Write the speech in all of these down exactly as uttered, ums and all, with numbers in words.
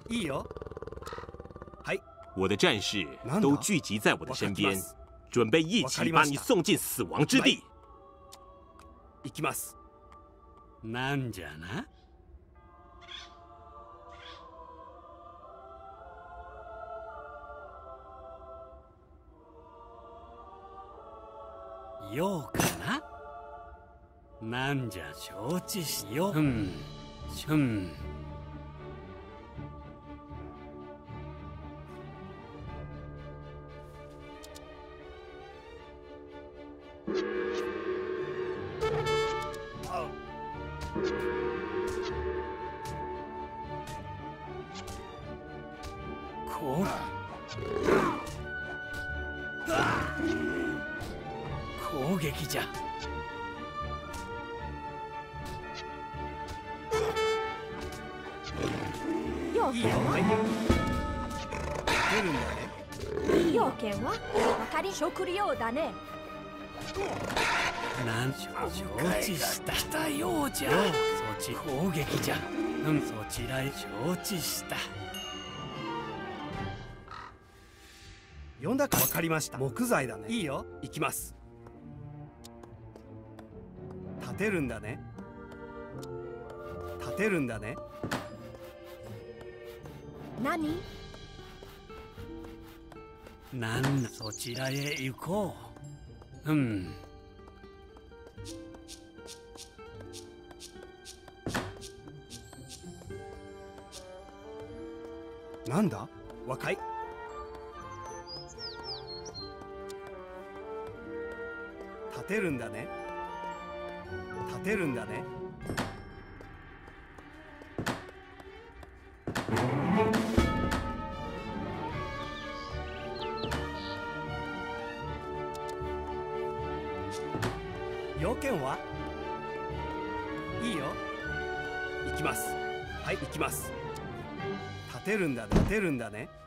いいよ。はい。 我的战士都聚集在我的身边，准备一起把你送进死亡之地。 行きます。 なんじゃな。ようかな。なんじゃ承知しよう。うん。うん。こら。攻撃じゃ。 いいよ。はい。出るんだね。 要件は分かり食料だね。 なん承知したしたようじゃ。そち攻撃じゃ。うん、そちらへ承知した。 呼んだか分かりました。木材だね。いいよ。行きます。立てるんだね。立てるんだね。 何？ なんそちらへ行こう。うん。 なんだ？若い。立てるんだね。立てるんだね。要件はいいよ。行きます。はい、行きます。立てるんだね。立てるんだね。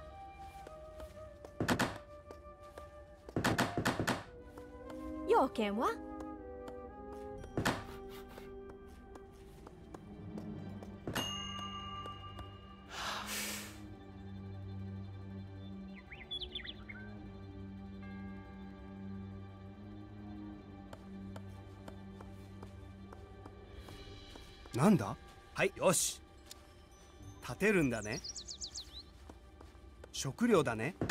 要件は？ なんだ？はい、よし。立てるんだね。食料だね。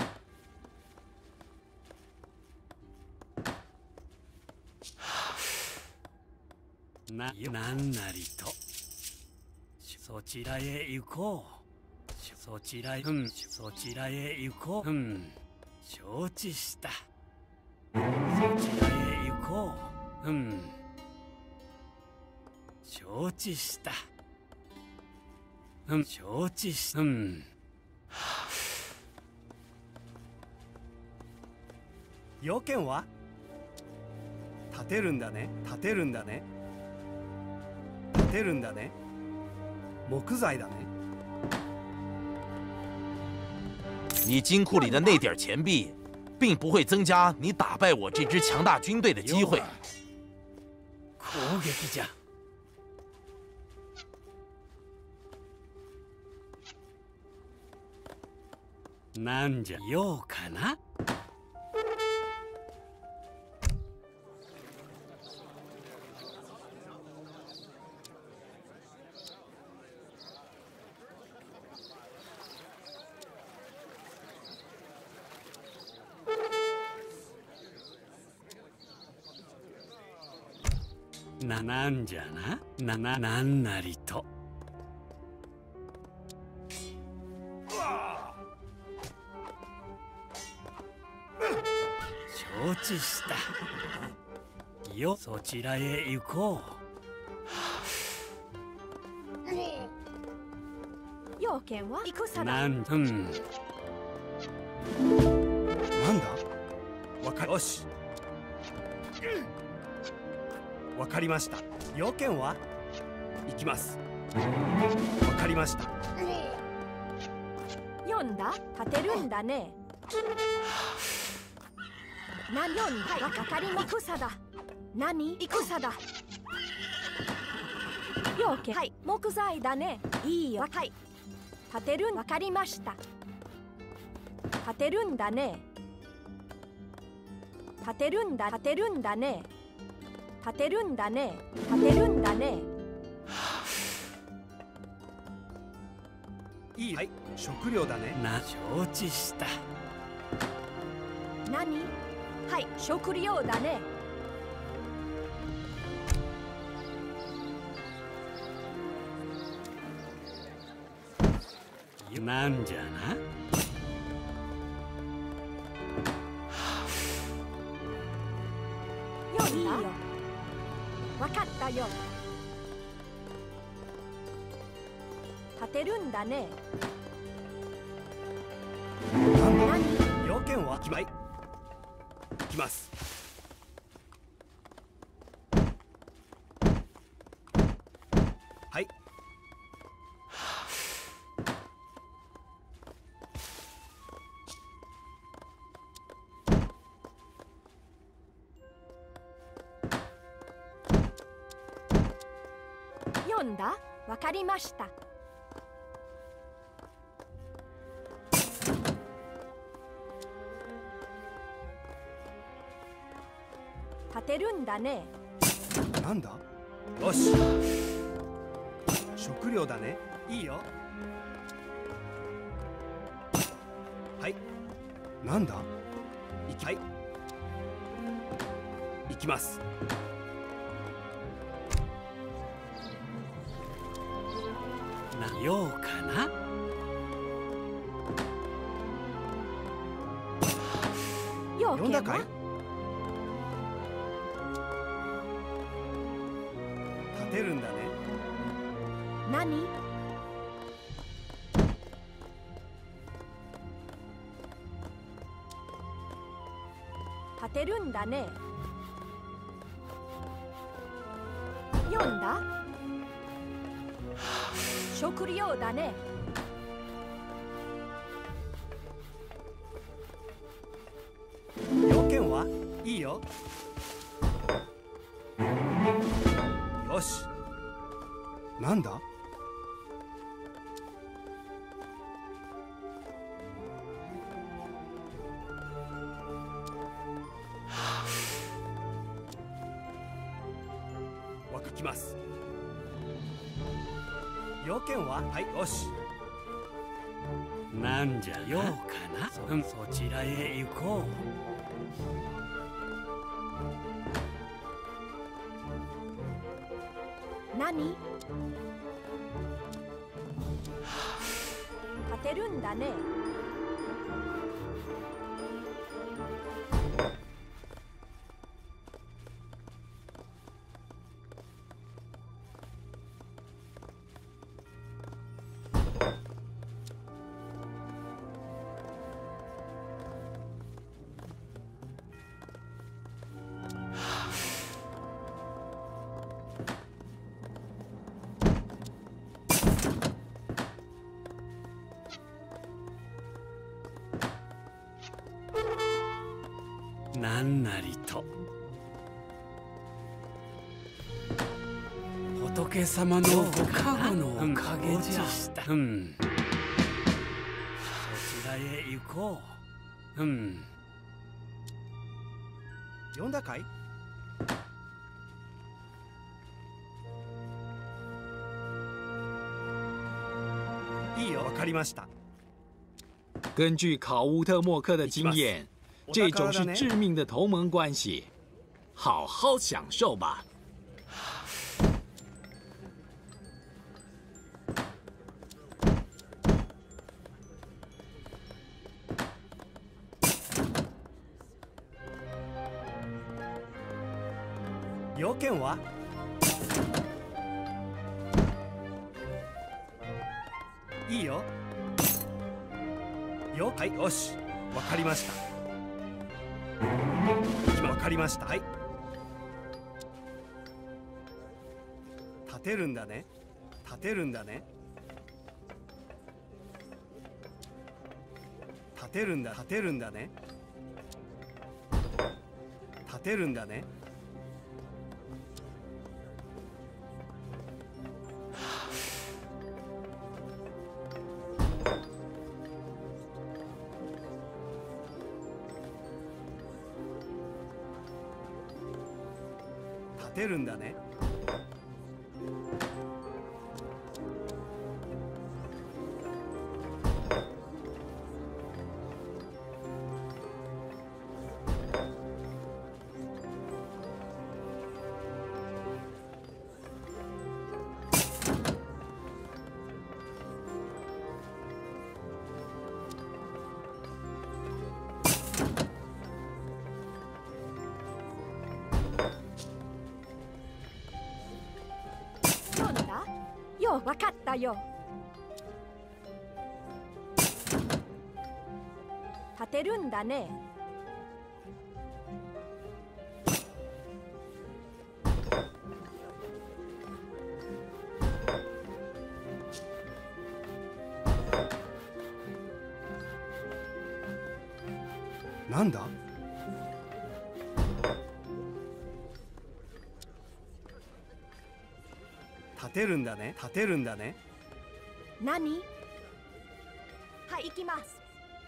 な、なんなりと。そちらへ行こう。そちらへ、うん、そちらへ行こう。うん、承知した。そちらへ行こう。うん。承知した。うん、承知した。うん。 要件は？立てるんだね。立てるんだね。立てるんだね。木材だね。 你金库里的那点钱币，并不会增加你打败我这支强大军队的机会。 攻撃じゃ。なんじゃようかな。な、なんじゃな。な、な、なんなりと。承知した。よ、そちらへ行こう。要件は戦だ。 なん、うん。 なんだ？わかり、よし。わかりました。要件は？行きます。わかりました。 読んだ？立てるんだね。何読んだ？わかりま戦だ。何？戦だ。要件、はい、木材だね。いいよ。はい。 立てるんわかりました。立てるんだね。立てるんだ立てるんだね。立てるんだね。立てるんだね。 いい。はい、食料だね。 な承知した。 何？はい、食料だね。 なんじゃな。 よいいよ。わかったよ。立てるんだね。 何？要件は決まり。行きます。はい。 読んだ？わかりました。立てるんだね。 なんだ？よし。食料だね。いいよ。はい。なんだ？いきはい。行きます。 なようかな。 要件読んだかい？ は？ 立てるんだね。 何？立てるんだね。読んだ？食料だね。 要件はいいよ。よし。なんだ？わかきます。要件ははい。よし。 なんじゃようかな。うん、そちらへ行こう。何？立てるんだね。 う。なんなりと。仏様のご加護のおかげじゃ。うん。そちらへ行こう。うん。 読んだかい？いいよ。わかりました。 根据考乌特莫克的经验，这种是致命的同盟关系，好好享受吧。 要件は？いいよ。よ、はい、よし。わかりました。わかりました。はい。立てるんだね。立てるんだね。立てるんだ。立てるんだね。立てるんだね。 立てるんだね。 よ、わかったよ。立てるんだね。 なんだ？立てるんだね。立てるんだね。 何？はい、行きます。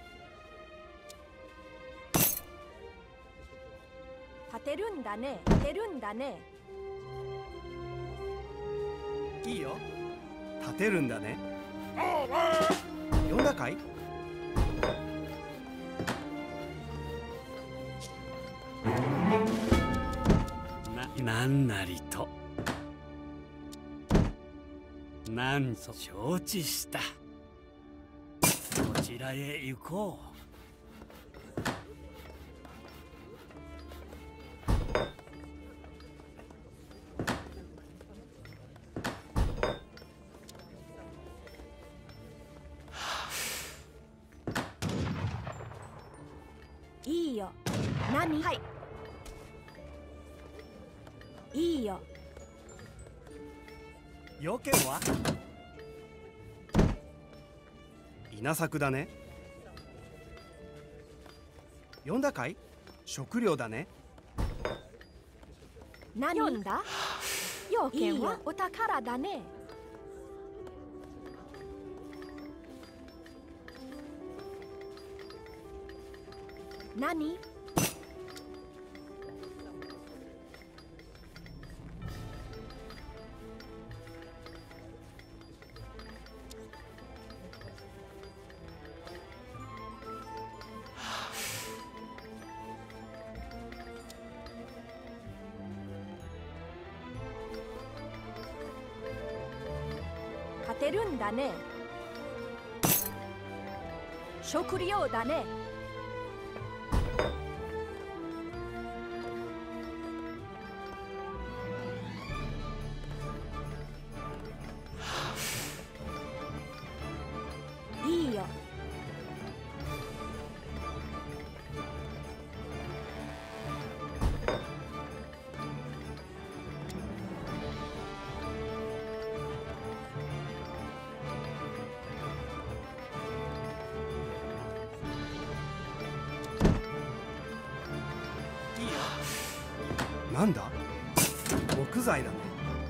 立てるんだね。立てるんだね。 いいよ。立てるんだね。読んだかい？ な、なんなりと。なんと承知した。こちらへ行こう。 いいよ。何？はい。いいよ。 要件は？稲作だね。読んだかい？食料だね。 何？読んだ？要件はお宝だね。何？立てるんだね。食料だね。いいよ。 なんだ？木材だね。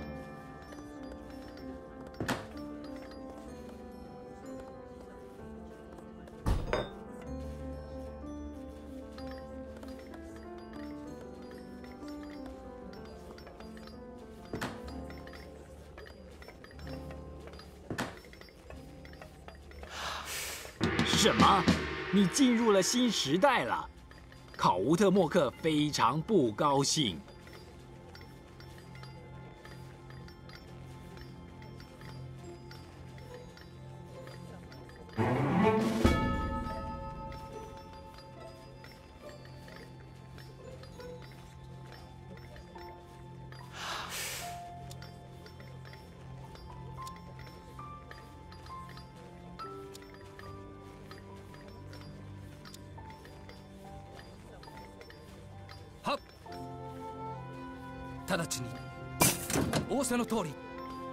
什么？你进入了新时代了？考乌特莫克非常不高兴。 はっ、直ちに仰せの通り。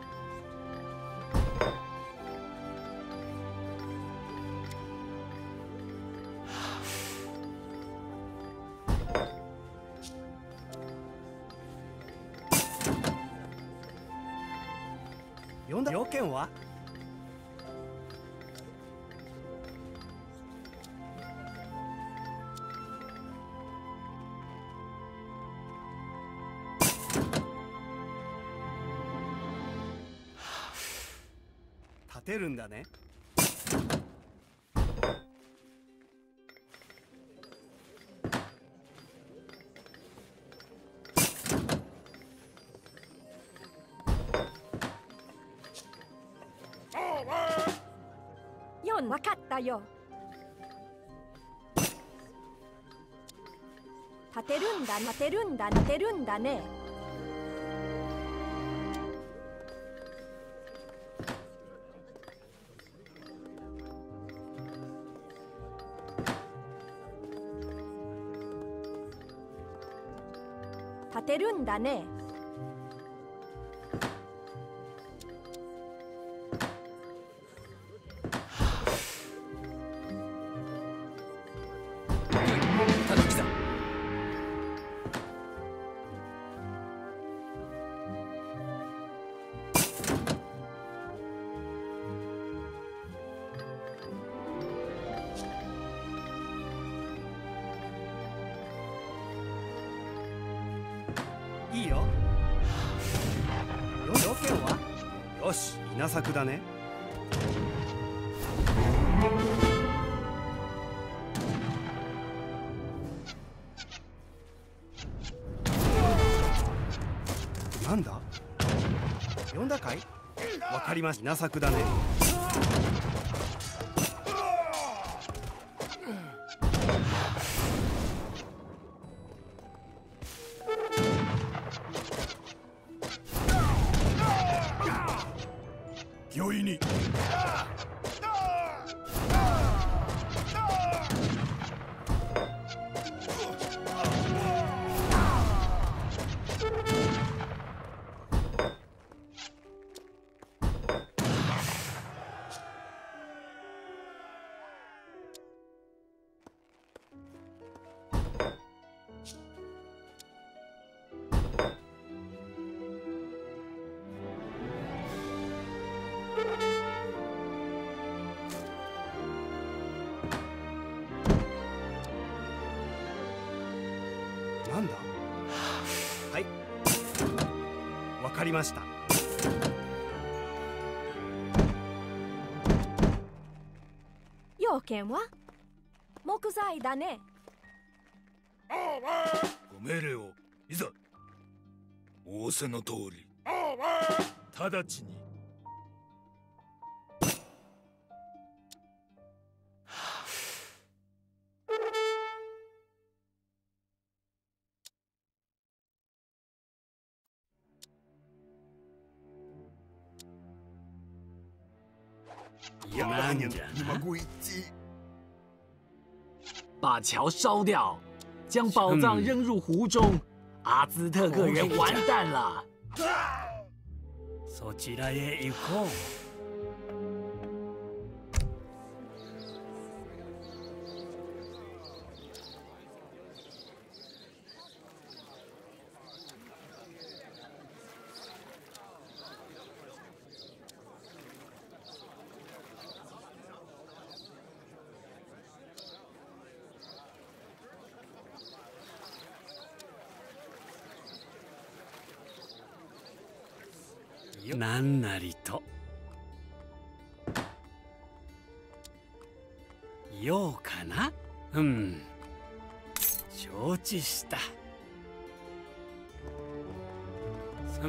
読んだ？要件は？ てるんだね。 よん、わかったよ。立てるんだ、立てるんだ、立てるんだね。立てるんだね。 ただきだ。 いいよ。よ条件はよし、稲作だね。なんだ、呼んだかい。わかりました。稲作だね。 御意に。 なんだ。はい、わかりました。 要件は木材だね。 ご命令を。いざ。仰せの通り。直ちに。 なんじゃな。 把桥烧掉，将宝藏扔入湖中，阿兹特克人完蛋了。 そちらへ行こう。なんなりと。ようかな。うん、承知した。うん。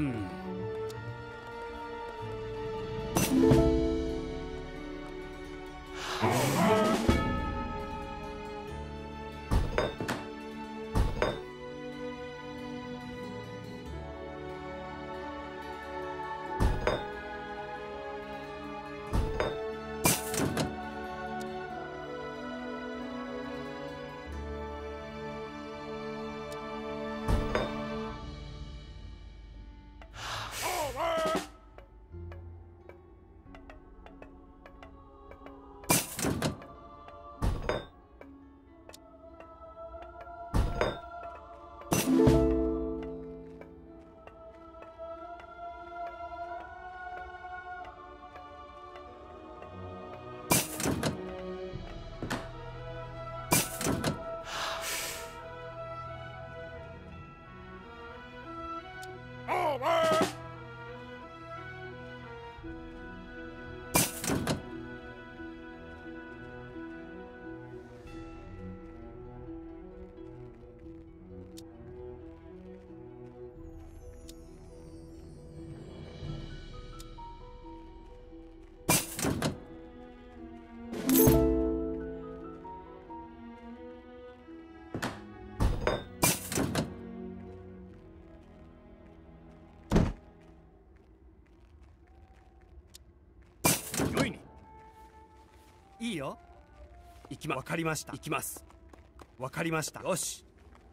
いいよ。行きま、わかりました。行きます。わかりました。よし。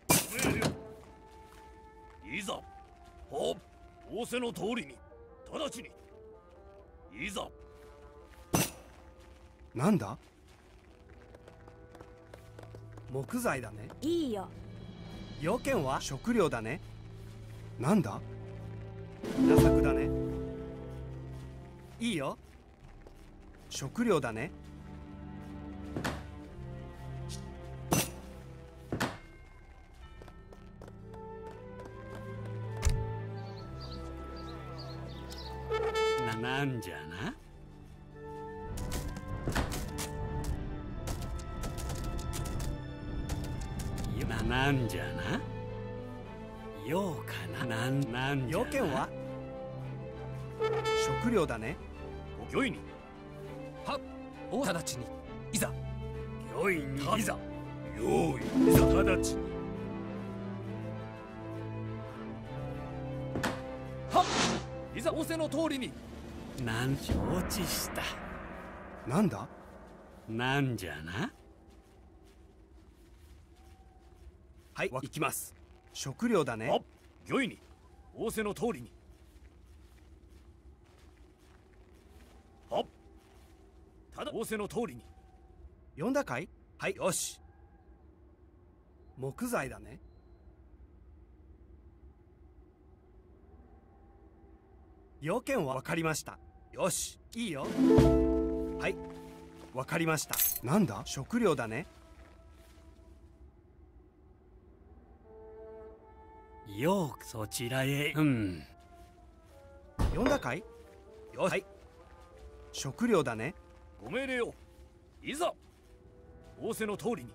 いざ。はっ。仰せの通りに。直ちに。いざ。 なんだ。木材だね。 いいよ。 要件は食料だね。なんだ。稲作だね。いいよ。食料だね。 な、なんじゃな。な、なんじゃな。ようかな。なん、なんじゃな。 要件は食料だね。 御意に。 はっ。直ちに。いざ。 御意に。いざ。 用意。いざ。直ちに。 はっ。いざ仰せの通りに。 なん承知した。 なんだ。 なんじゃな。 はい、行きます。食料だね。 はっ。御意に。仰せの通りに。はっ。ただ仰せの通りに。 呼んだかい。はい、よし。木材だね。要件は分かりました。よし、いいよ。はい、分かりました。なんだ。食料だね。 よくそちらへ。うん。 呼んだかい。よし。はい、食料だね。 ご命令を。いざ。仰せの通りに。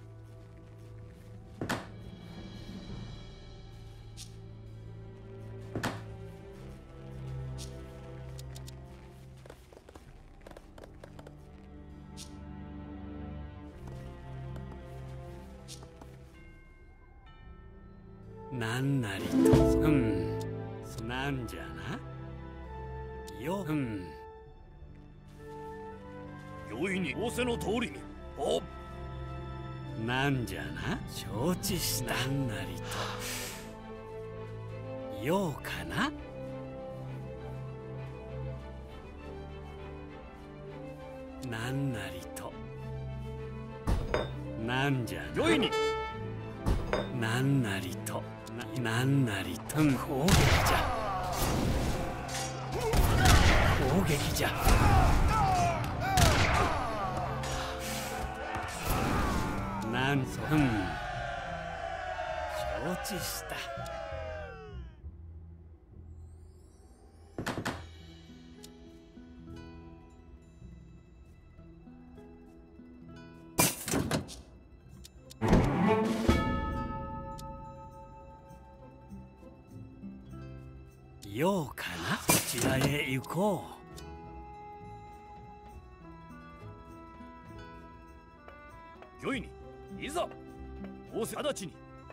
なんなりと。うん。なんじゃな。よ。うん。 御意に。仰せの通りに。はっ。 なんじゃな。承知した。なんなりと。ようかな。なんなりと。なんじゃな。 御意に。 なんなりと。な、なんなりと。うん、攻撃じゃ。攻撃じゃ。なんそ。うん。承知した。ようかな。そちらへ行こ御意に。いざ。仰せ直ちに。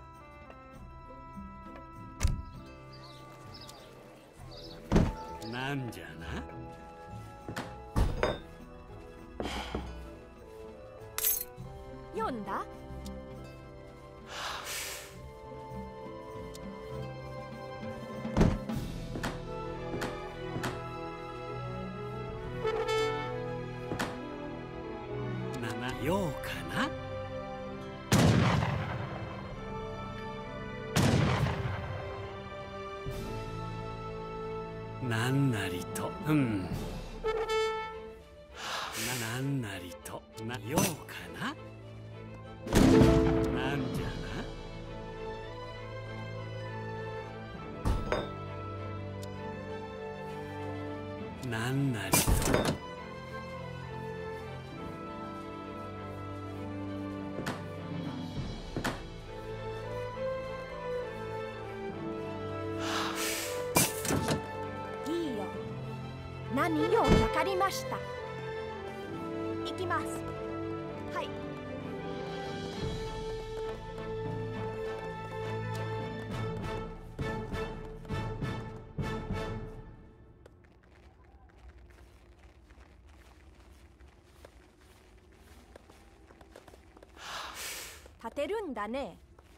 う。なんじゃな。 読んだ。 ようかな。なんなりと。うん。な、なんなりと。な、ようかな。なんじゃな。なんなりと。 何よ、わかりました。行きます。はい。 立てるんだね。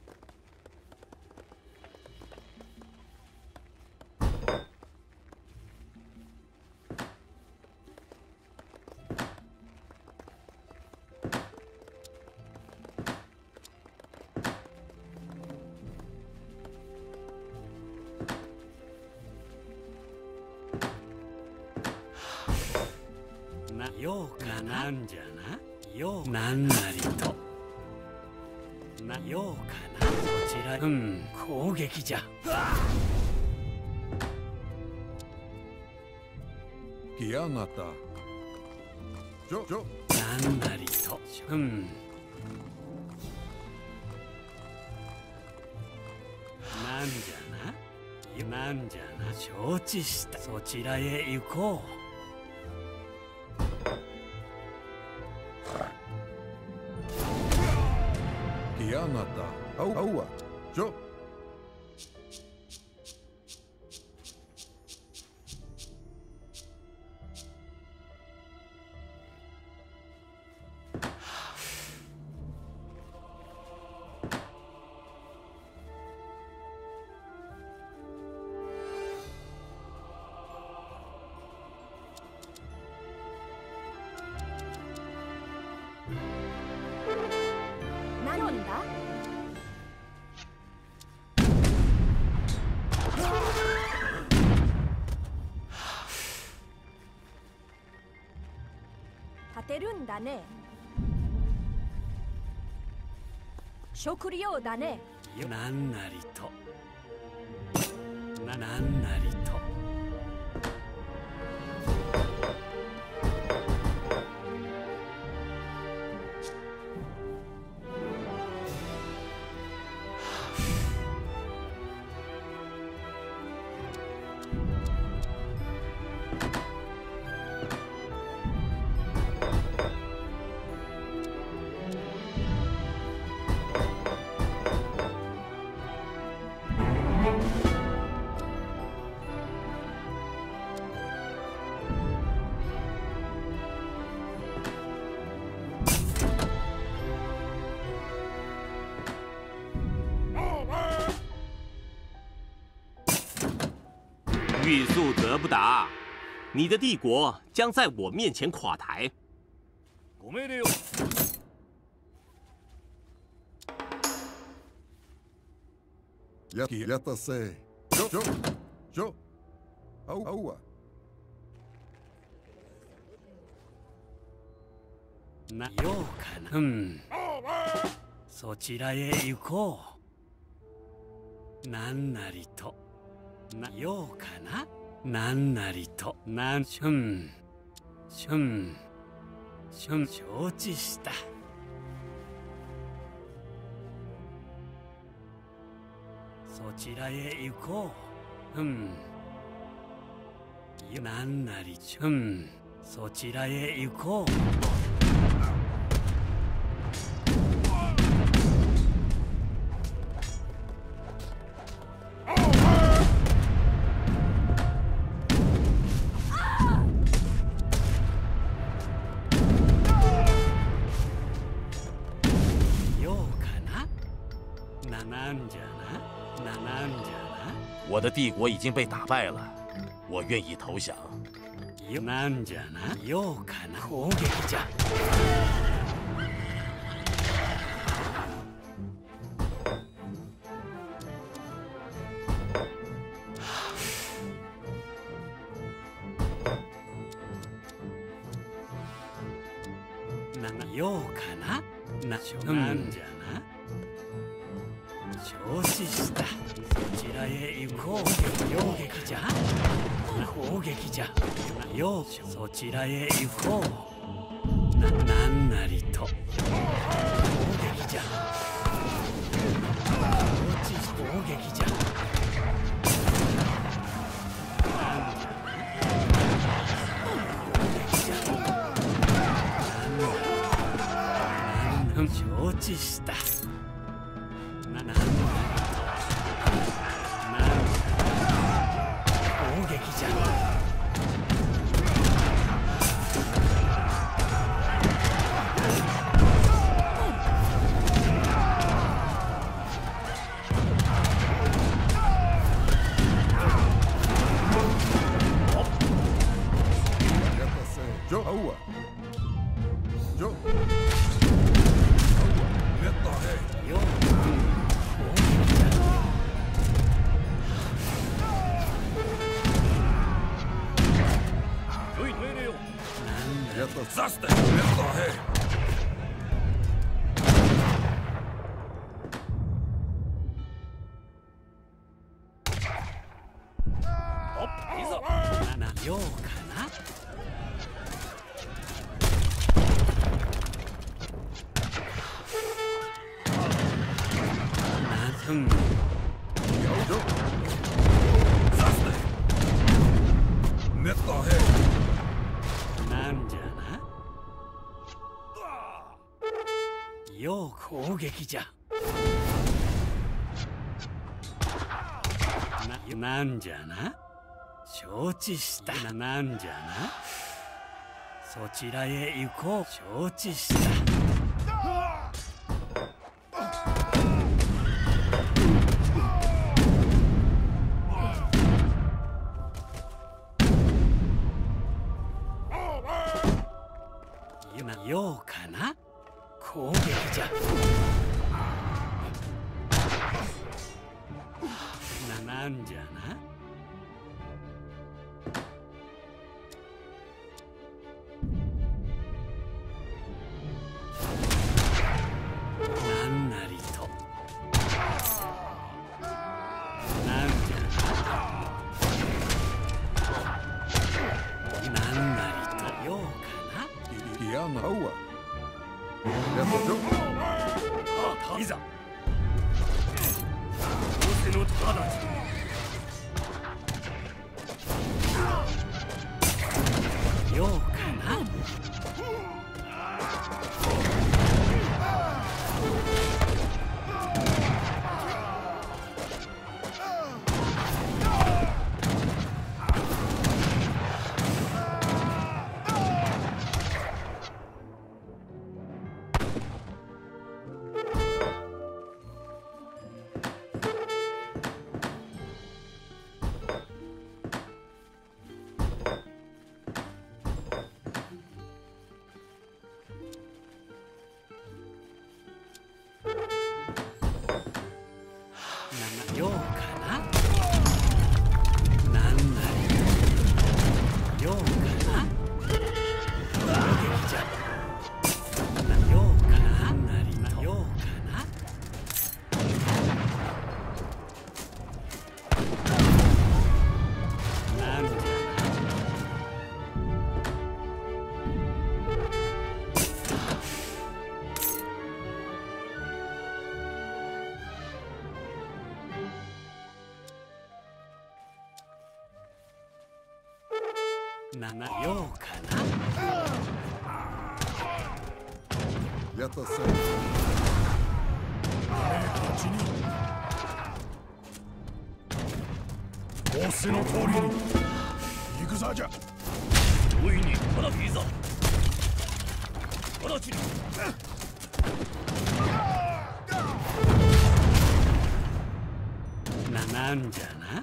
なようかなんじゃな。ようなんなりと。なようかな。こちらうん攻撃じゃ。 来やがった。ちょちょ。 なんなりと。うんなんじゃな。なんじゃな。承知した。そちらへ行こう。 来やがった。あうあうわ。ちょ。 なんだ。立てるんだね。食料だね。 なんなりと。ななんなりと。 欲速则不达，你的帝国将在我面前垮台。 ご命令よ。ややったせ。ちょちょちょ。あうあうわ。 なようかな。うんそちらへ行こう。なんなりと。なようかな。なんなりと。なんしゅんしゅんしゅん承知した。そちらへ行こう。うんなんなりしゅんそちらへ行こう。なんじゃな、ななんじゃな。 我的帝国已经被打败了，我愿意投降。 なんじゃな、ようかな。攻撃じゃ。ななようかな。ななんじゃな。承知した。そちらへ行こう。攻撃じゃ。攻撃じゃ。ようそちらへ行こう。ななんなりと。攻撃じゃ。承知攻撃じゃ。なんじゃ。攻撃じゃ。なんなん承知した。ななんだ攻撃じゃ。 ようかな。うん。なんじゃな。よう攻撃じゃ。な、なんじゃな。承知した。な、なんじゃな。そちらへ行こう。承知した。ようかな。攻撃じゃ。な、なんじゃな。なんなりと。なんじゃな。なんなりと。ようかな。 いや、なおわ。いざ。仰せの直ち。 ようかな。ようかな。なんなりようかな。攻撃じゃ。ようかな。なんなりようかな。なんじゃな。な、ようかな。 やったせ。仰せの通りに行くさじゃ。 大いに花火いざ。直ちに。な、なんじゃな。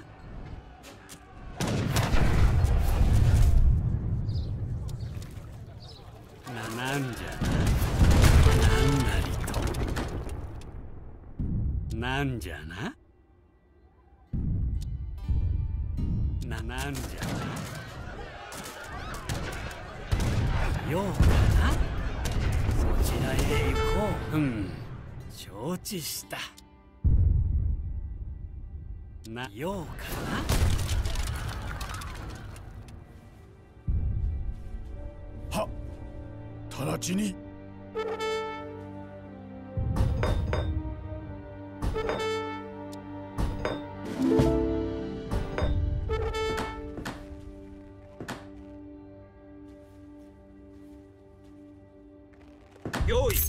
なんじゃな。なんなりと。なんじゃな。な、なんじゃな。ようかな。そちらへ行こう。うん。承知した。な、ようかな。 はっ。直ちに。 用意。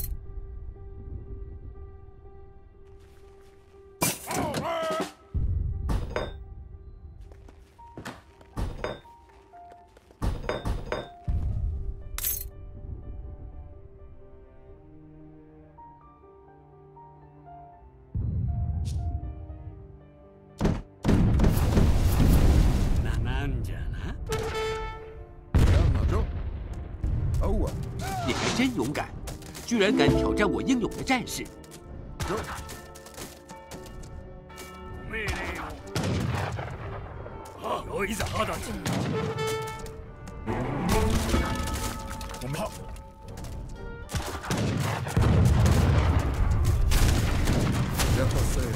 你还真勇敢，居然敢挑战我英勇的战士！ 命令を。よいざ直ち。 おめは。やったせ。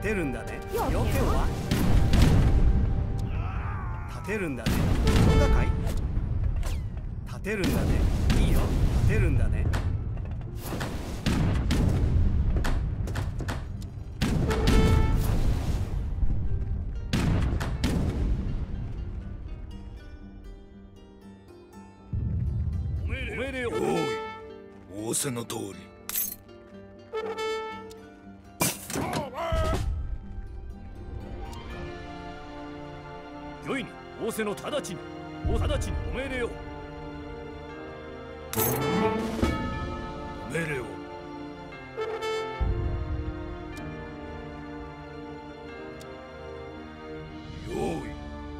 立てるんだね。 要件要件は立てるんだね。どんなかい？立てるんだね。いいよ。立てるんだね。 命令を。おい、仰せの通り。 よいに仰せの直ちにお直ちにお命令を。 命令を。用意。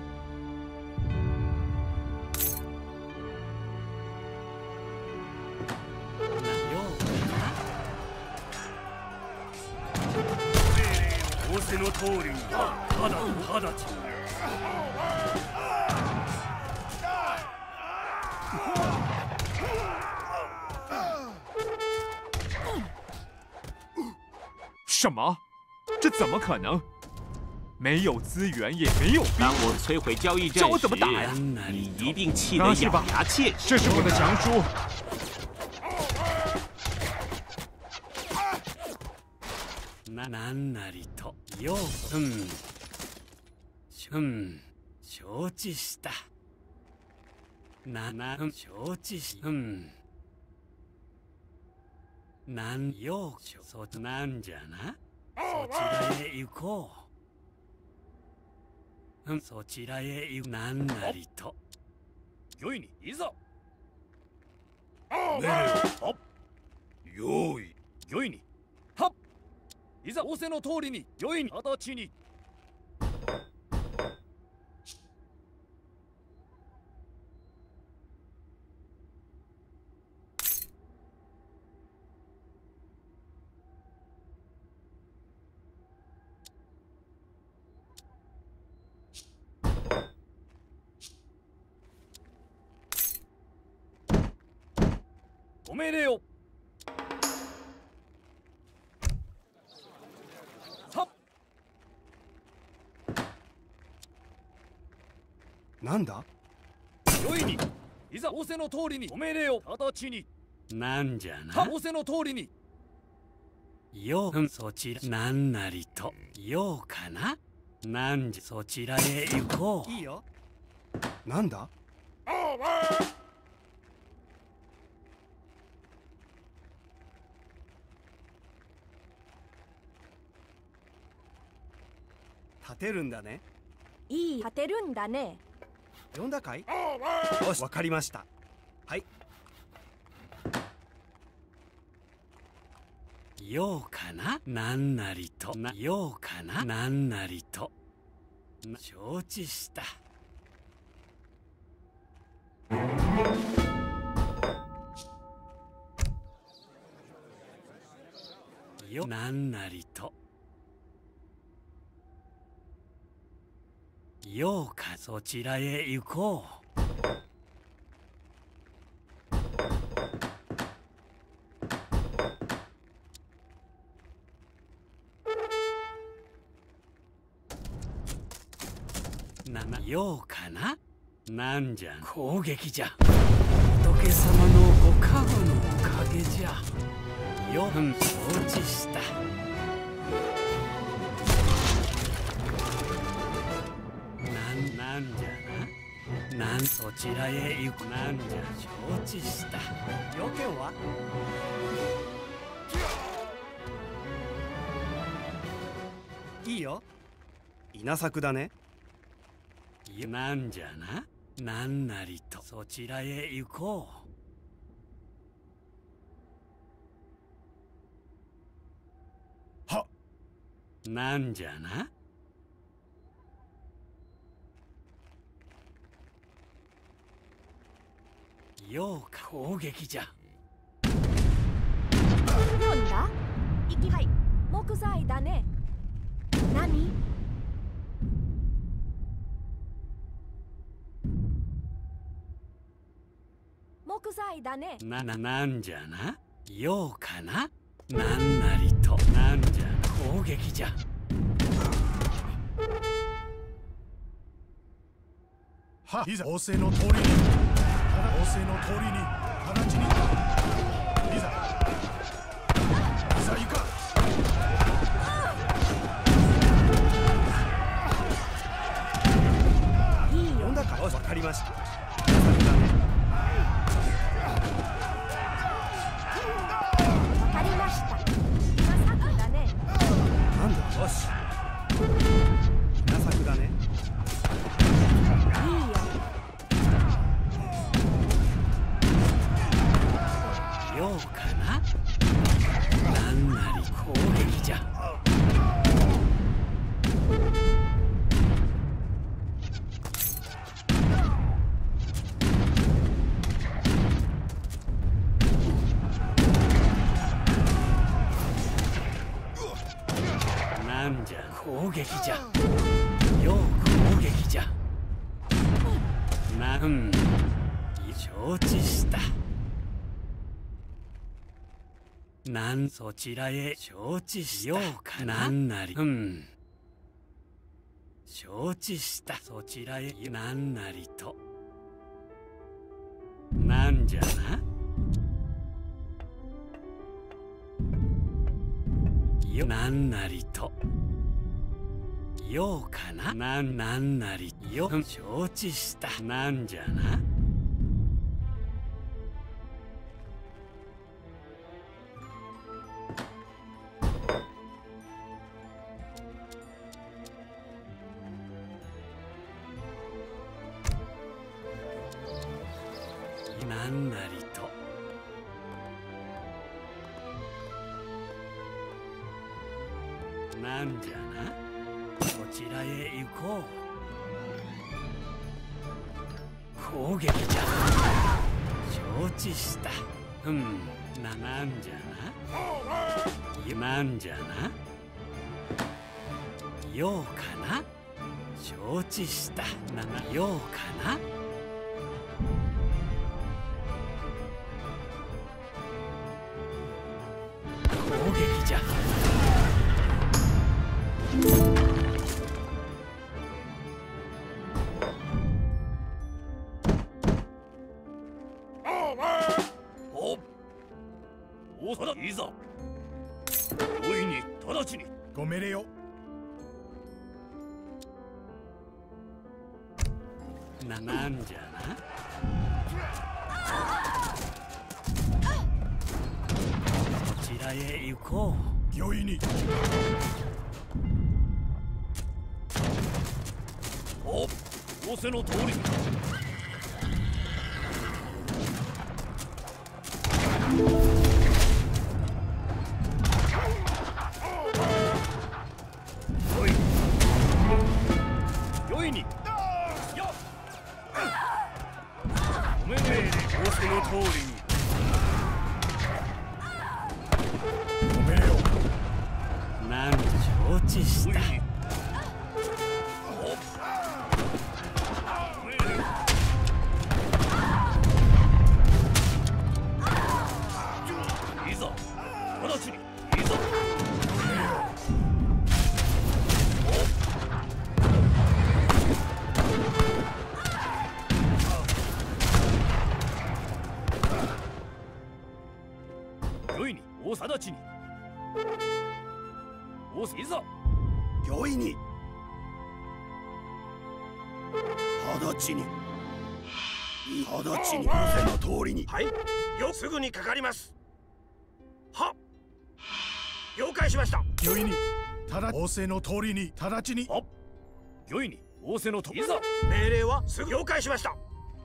仰せの通りにただ直ちに。 什么？这怎么可能？没有资源，也没有兵。 当我摧毁交易站叫我怎么打呀？ 时，你一定气得咬牙切齿。 这是我的降书。 な、なんなりとよう。うん。うん。承知した。な、な、うん、承知し。うん。なんよう、そ、なんじゃな。そちらへ行こう。うん、そちらへ行く。なんなりと。よいに、いざ。 命令を。用意。 よいに。はっ。いざ仰せの通りに、よいに、直ちに。ご命令を。はっ。 なんだ？ よいに、いざ仰せの通りにご命令を直ちに。なんじゃな。仰せの通りに。よう、そちら、なんなりと。ようかな。なんじ、そちらへ行こう。 いいよ。なんだ？立てるんだね。 いい立てるんだね。 呼んだかい？よし、わかりました。はい。 ようかな。なんなりと。な、ようかな。なんなりと。承知した。よ、なんなりと。ようか、そちらへ行こう。な、な、ようかな。なんじゃ、攻撃じゃ。仏様のご加護のおかげじゃ。よ、うん、承知した。なんじゃな。なんそちらへ行く。なんじゃ承知した。 要件は？いいよ。稲作だね。 なんじゃな。なんなりとそちらへ行こう。は。 なんじゃな。ようか、攻撃じゃ。 なんだ？いきはい、木材だね。何？木材だね。 な、な、なんじゃな。ようかな。なんなりと。なんじゃ、攻撃じゃ。 はいざ仰せの通りに、ただ仰せの通りに直ちにいざいざ行か。 呼んだか。わかりました。 わかりました。稲作だね。 なんだ。よし。稲作だね。 いいよ。 ようかな。なんなり攻撃じゃ。なんじゃ攻撃じゃ。よう攻撃じゃ。なん承知した。なんそちらへ承知しようかな。なんなりうん承知した。そちらへなんなりと。なんじゃな。よなんなりと。ようかな。なんなんなりよ承知した。なんじゃな。なんなりと。なんじゃな。こちらへ行こう。攻撃じゃ。承知した。うんななんじゃな。なんじゃな。ようかな。承知した。ななようかな。攻撃じゃ。 おおさだいざ容易に直ちにご命令よ。 ななんじゃな。こちらへ行こう。 容易にお仰せの通りに。おい良いにやお命令で仰せの通りに。お命令を。 なん承知した。 いざ直ちにいざ。よいに大直ちにおいざ。 容易に直ちに直ちに仰せの通りに。 はいよすぐにかかります。は了解しました。 よいにただ仰せの通りに直ちに。はよいに仰せのといざ。 命令はすぐ了解しました。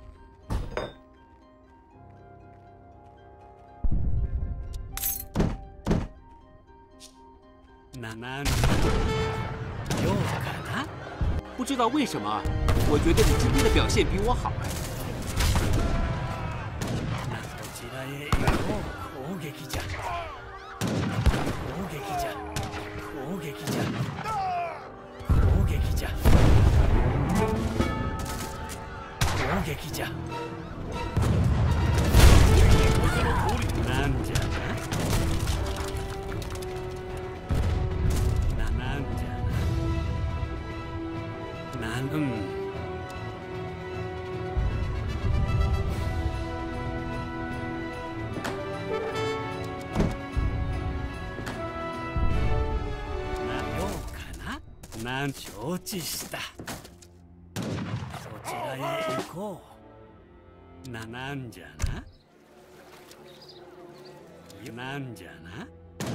那那，有可能？ 不知道为什么，我觉得你今天的表现比我好哎。 那こちらへ行こう。攻撃じゃ。攻撃じゃ。攻撃じゃ。攻撃じゃ。攻撃じゃ。なんじゃな。な、なんじゃな。なん、うん。 なん承知した。そちらへ行こう。な、なんじゃな。なんじゃな。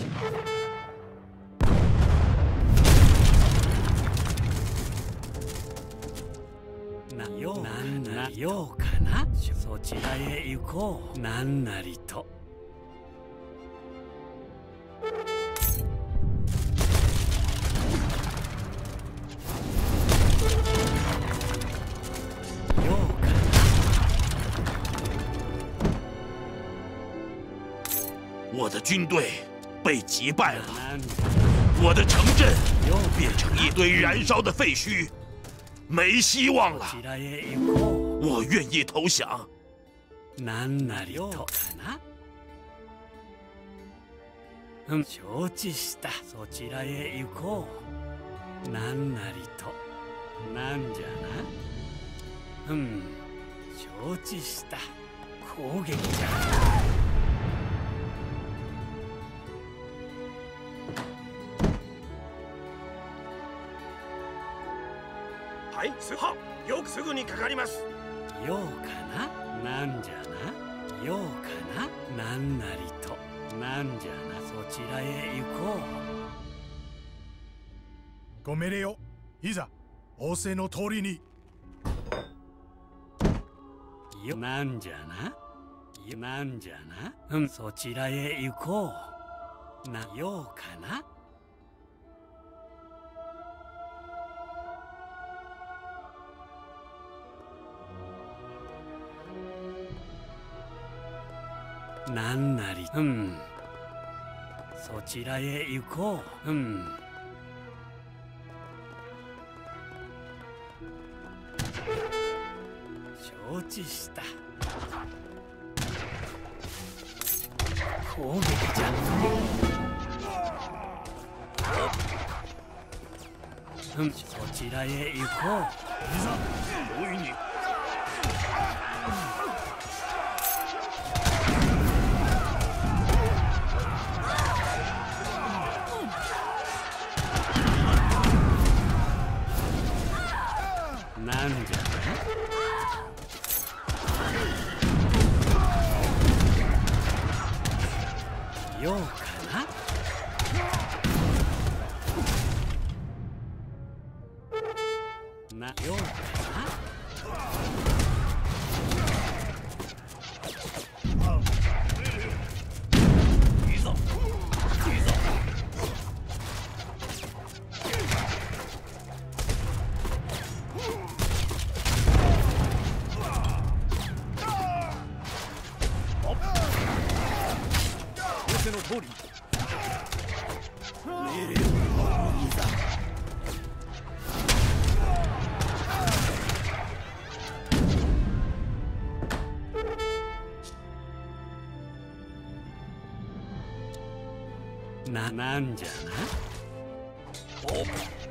なようなんなようかな。そちらへ行こう。なんなりと。 我的军队被击败了，我的城镇变成一堆燃烧的废墟，没希望了。我愿意投降。 なんなりとかな。うん、承知した。そちらへ行こう。なんなりと。なんじゃな。うん、承知した。攻撃じゃ。 はい、すはよくすぐにかかります。 ようかな。なんじゃな。ようかな。なんなりと。なんじゃな。そちらへ行こう。ご命令よ。いざ仰せの通りに。 よ、なんじゃな。よ、なんじゃな。うん、そちらへ行こう。な、ようかな。なんなり、うん。そちらへ行こう。うん。承知した。攻撃じゃ。うん、そちらへ行こう。 いざ、容易に。 なんじゃな。ようかな。な、ようかな。いざ、いざ。の通り。命令をいざ。な、なんじゃな。お。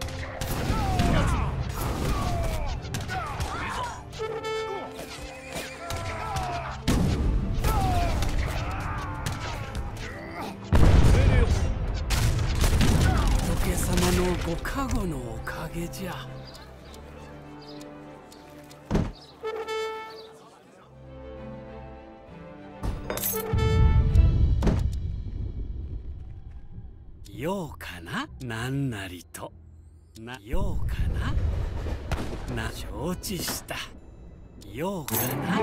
ご加護のおかげじゃ。ようかな。なんなりと。な、ようかな。な、承知した。ようかな。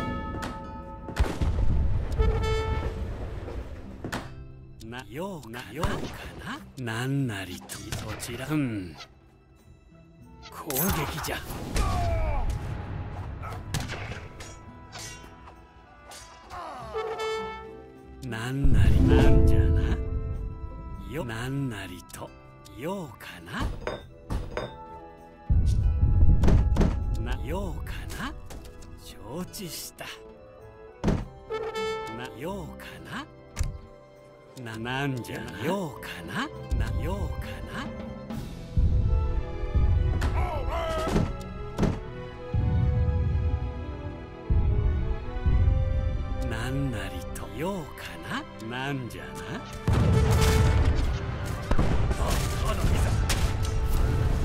な、ような、ようかな。なんなりと。そちら、うん。攻撃じゃ。なんなり、なんじゃな。よ、なんなりと。ようかな。な、ようかな。承知した。な、ようかな。な、なんじゃな。ようかな。な、ようかな。なんなりと。ようかな。なんじゃな。あ、あのいざ。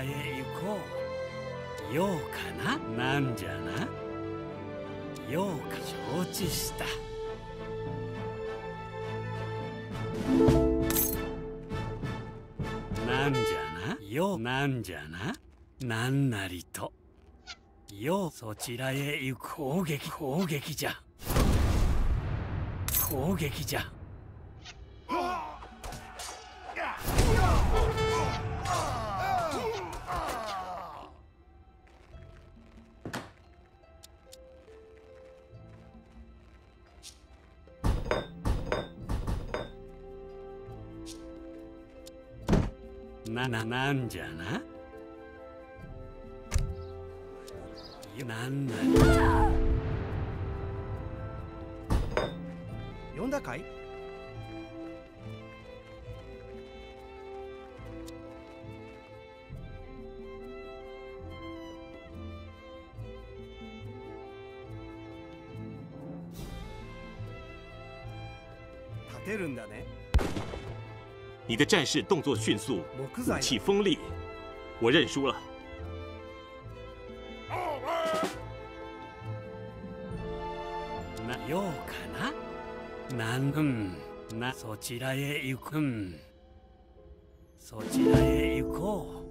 らへ行こう。ようかな。なんじゃな。ようか承知した。なんじゃな。ようなんじゃな。なんなりと。ようそちらへ行く。攻撃攻撃じゃ。攻撃じゃ。な、な、なんじゃな。なんなり。 呼んだかい？立てるんだね。 你的战士动作迅速，武器锋利，我认输了。 な、ようかな。なん、うん、な、そちらへ行く。うん、そちらへ行こ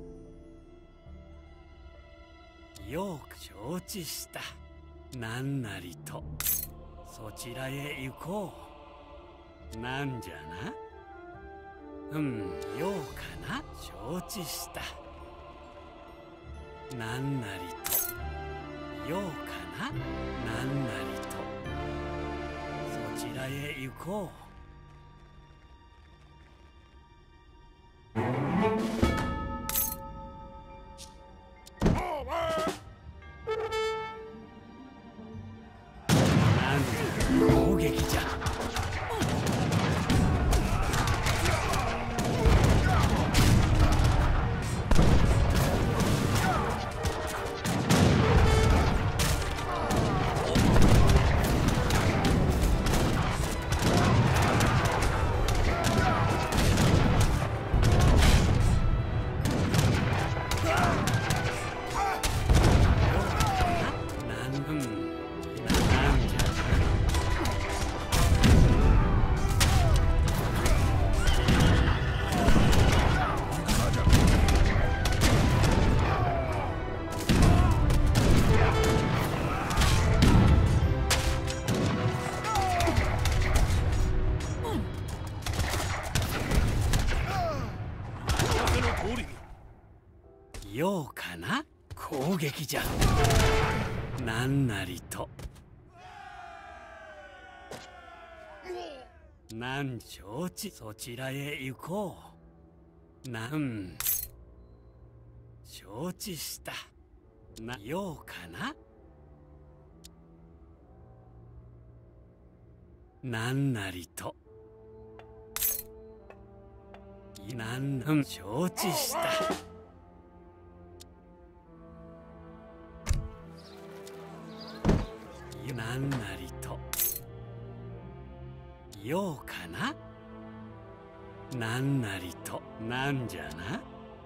う。ようか承知した。なんなりと。そちらへ行こう。なんじゃな。うん、ようかな。承知した。なんなりと。ようかな。なんなりと。そちらへ行こう。攻撃じゃ。ようかな。攻撃じゃ。なんなりと。なん承知。そちらへ行こう。なん、承知した。な、ようかな。なんなりと。なん、うん、承知した。なんなりと。ようかな。なんなりと。なんじゃな。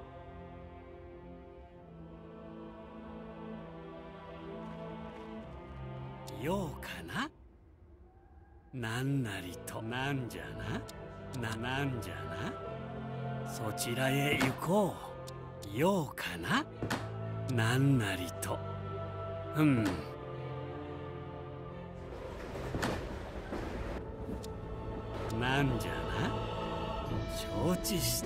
ようかな。なんなりと。なんじゃな。な、なんじゃな。そちらへ行こう。ようかな。なんなりと。うん。なんじゃな。承知した。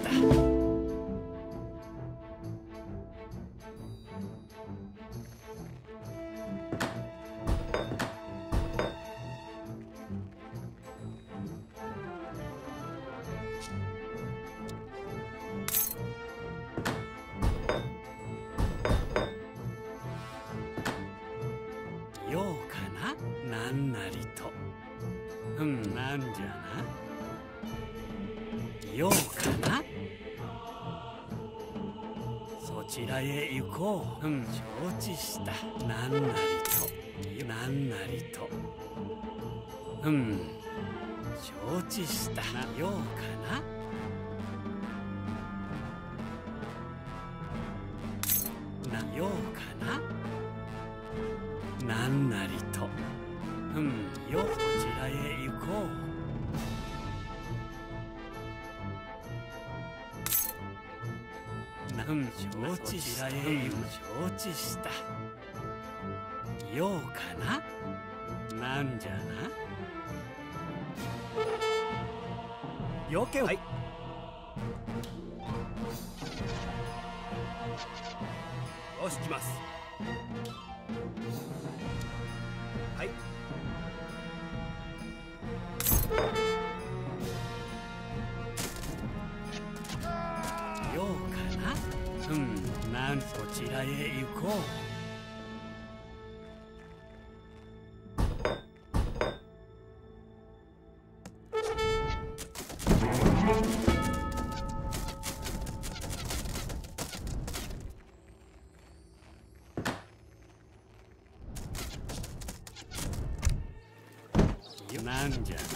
ようかな。なんなりと。うん、なんじゃな。ようかな。そちらへ行こう。うん、承知した。なんなりと。なんなりと。うん、承知した。ようかな。 ようかな。なんなりと。うん、よこちらへ行こう。なん、承知した。うん、承知した。ようかな。なんじゃな。 要件はい。よし、行きます。はい。 ようかな。うん、なんそちらへ行こう。なんじゃな。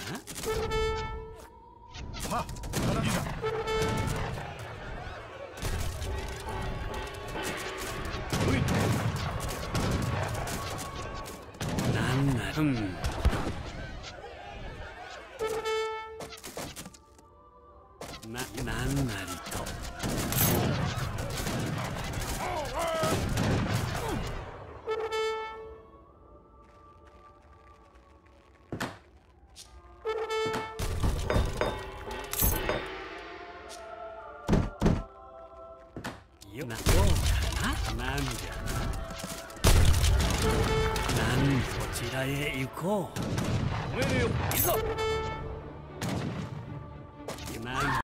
はっ、いざ。 なんな、うん。な、なんなりと。よな、ようかな。なんじゃな。なんそちらへ行こう。 おめでよ、いざ。